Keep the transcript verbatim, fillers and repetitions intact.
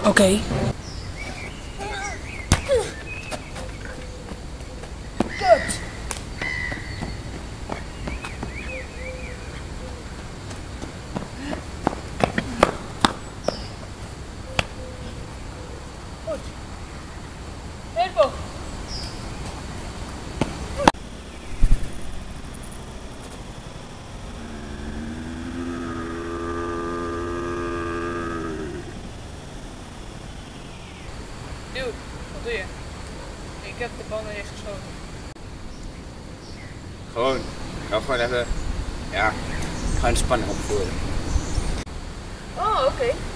Oké. Okay. Kut. Goed. Tempo. Dude, wat doe je? Ik heb de bal niet eens geschoten. Gewoon, ik ga gewoon even, ja, gewoon de spanning opvoeren. Oh, oké. Okay.